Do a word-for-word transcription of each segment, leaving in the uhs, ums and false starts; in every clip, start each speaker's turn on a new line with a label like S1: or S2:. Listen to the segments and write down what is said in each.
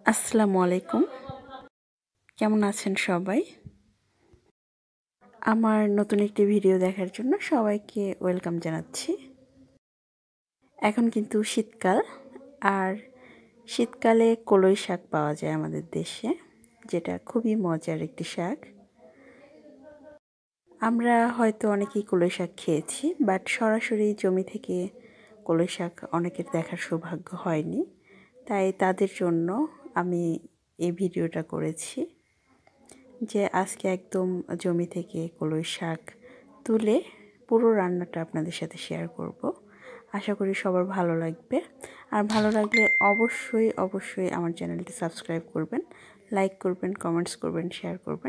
S1: আসসালামু আলাইকুম। কেমন আছেন সবাই? আমার নতুন একটি ভিডিও দেখার জন্য সবাইকে ওয়েলকাম জানাচ্ছি। এখন কিন্তু শীতকাল, আর শীতকালে কলই শাক পাওয়া যায় আমাদের দেশে, যেটা খুবই মজার একটি শাক। আমরা হয়তো অনেকেই কলই শাক খেয়েছি, বাট সরাসরি জমি থেকে কলই শাক অনেকের দেখার সৌভাগ্য হয়নি, তাই তাদের জন্য আমি এই ভিডিওটা করেছি যে আজকে একদম জমি থেকে কলই শাক তুলে পুরো রান্নাটা আপনাদের সাথে শেয়ার করব। আশা করি সবার ভালো লাগবে, আর ভালো লাগলে অবশ্যই অবশ্যই আমার চ্যানেলটি সাবস্ক্রাইব করবেন, লাইক করবেন, কমেন্টস করবেন, শেয়ার করবেন।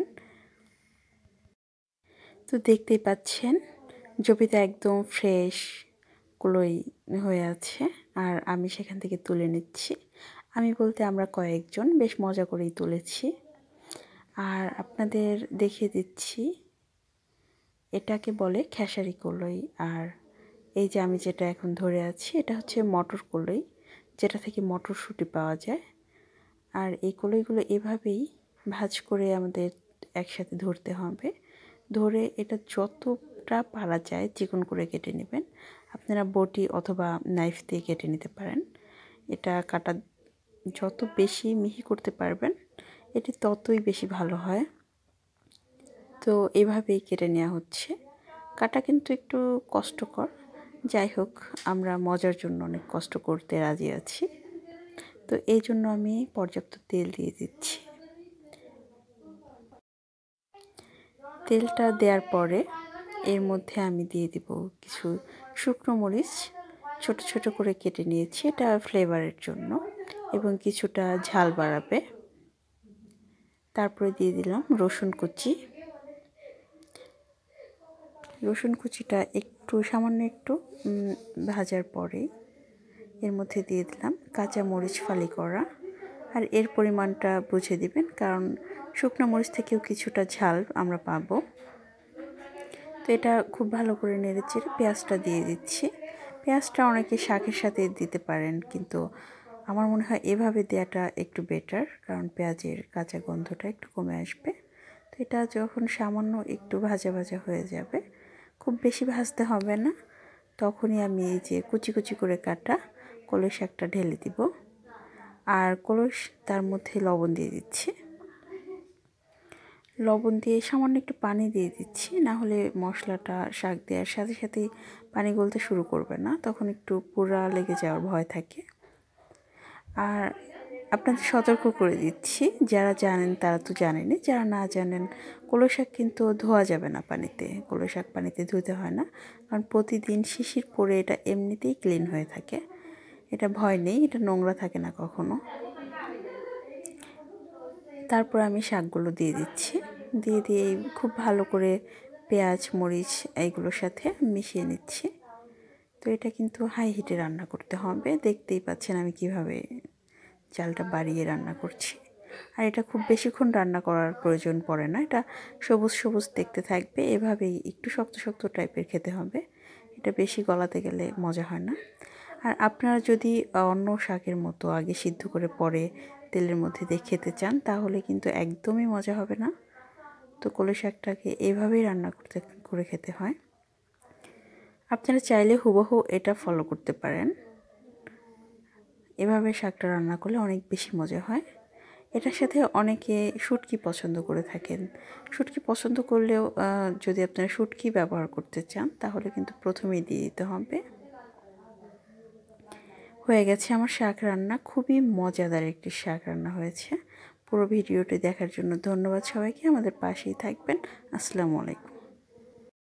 S1: তো দেখতেই পাচ্ছেন জমিতে একদম ফ্রেশ কলই হয়ে আছে, আর আমি সেখান থেকে তুলে নিচ্ছি। আমি বলতে আমরা কয়েকজন বেশ মজা করেই তুলেছি। আর আপনাদের দেখিয়ে দিচ্ছি, এটাকে বলে খেসারি কলই। আর এই যে আমি যেটা এখন ধরে আছি, এটা হচ্ছে মটর কলই, যেটা থেকে মটরশুঁটি পাওয়া যায়। আর এই কলইগুলো এভাবেই ভাঁজ করে আমাদের একসাথে ধরতে হবে। ধরে এটা যতটা পারা যায় চিকন করে কেটে নেবেন। আপনারা বটি অথবা নাইফ দিয়ে কেটে নিতে পারেন। এটা কাটা যত বেশি মিহি করতে পারবেন এটি ততই বেশি ভালো হয়। তো এভাবেই কেটে নেওয়া হচ্ছে। কাটা কিন্তু একটু কষ্টকর, যাই হোক আমরা মজার জন্য অনেক কষ্ট করতে রাজি আছি। তো এই জন্য আমি পর্যাপ্ত তেল দিয়ে দিচ্ছি। তেলটা দেওয়ার পরে এর মধ্যে আমি দিয়ে দিব কিছু শুকনো মরিচ, ছোট ছোট করে কেটে নিয়েছি, এটা ফ্লেভারের জন্য এবং কিছুটা ঝাল বাড়াবে। তারপরে দিয়ে দিলাম রসুন কুচি। রসুন কুচিটা একটু সামান্য একটু ভাজার পরে এর মধ্যে দিয়ে দিলাম কাঁচা মরিচ ফালি করা। আর এর পরিমাণটা বুঝে দিবেন, কারণ শুকনো মরিচ থেকেও কিছুটা ঝাল আমরা পাবো। তো এটা খুব ভালো করে নেড়েচেড়ে পেঁয়াজটা দিয়ে দিচ্ছি। পেঁয়াজটা অনেকে শাকের সাথে দিতে পারেন, কিন্তু আমার মনে হয় এভাবে দেওয়াটা একটু বেটার, কারণ পেঁয়াজের কাঁচা গন্ধটা একটু কমে আসবে। তো এটা যখন সামান্য একটু ভাজা ভাজা হয়ে যাবে, খুব বেশি ভাজতে হবে না, তখনই আমি এই যে কুচি কুচি করে কাটা কলই শাকটা ঢেলে দিব। আর কলই তার মধ্যে লবণ দিয়ে দিচ্ছি। লবণ দিয়ে সামান্য একটু পানি দিয়ে দিচ্ছি, না হলে মশলাটা শাক দেওয়ার সাথে সাথেই পানি গলতে শুরু করবে না, তখন একটু পোড়া লেগে যাওয়ার ভয় থাকে। আর আপনাদের সতর্ক করে দিচ্ছি, যারা জানেন তারা তো জানেনই, যারা না জানেন, কলই শাক কিন্তু ধোয়া যাবে না পানিতে। কলই শাক পানিতে ধুতে হয় না, কারণ প্রতিদিন শিশির পরে এটা এমনিতেই ক্লিন হয়ে থাকে। এটা ভয় নেই, এটা নোংরা থাকে না কখনো। তারপর আমি শাকগুলো দিয়ে দিচ্ছি, দিয়ে দিয়ে খুব ভালো করে পেঁয়াজ মরিচ এইগুলোর সাথে মিশিয়ে নিচ্ছি। তো এটা কিন্তু হাই হিটে রান্না করতে হবে। দেখতেই পাচ্ছেন আমি কিভাবে চালটা বাড়িয়ে রান্না করছি। আর এটা খুব বেশিক্ষণ রান্না করার প্রয়োজন পড়ে না, এটা সবুজ সবুজ দেখতে থাকবে, এভাবেই একটু শক্ত শক্ত টাইপের খেতে হবে। এটা বেশি গলাতে গেলে মজা হয় না। আর আপনারা যদি অন্য শাকের মতো আগে সিদ্ধ করে পরে তেলের মধ্যে দিয়ে খেতে চান, তাহলে কিন্তু একদমই মজা হবে না। তো কলই শাকটাকে এভাবেই রান্না করতে করে খেতে হয়। আপনারা চাইলে হুবহু এটা ফলো করতে পারেন। এভাবে শাকটা রান্না করলে অনেক বেশি মজা হয়। এটার সাথে অনেকে শুটকি পছন্দ করে থাকেন। শুটকি পছন্দ করলেও যদি আপনারা শুটকি ব্যবহার করতে চান, তাহলে কিন্তু প্রথমেই দিয়ে দিতে হবে। হয়ে গেছে আমার শাক রান্না। খুবই মজাদার একটি শাক রান্না হয়েছে। পুরো ভিডিওটি দেখার জন্য ধন্যবাদ সবাইকে। আমাদের পাশেই থাকবেন। আসসালামু আলাইকুম।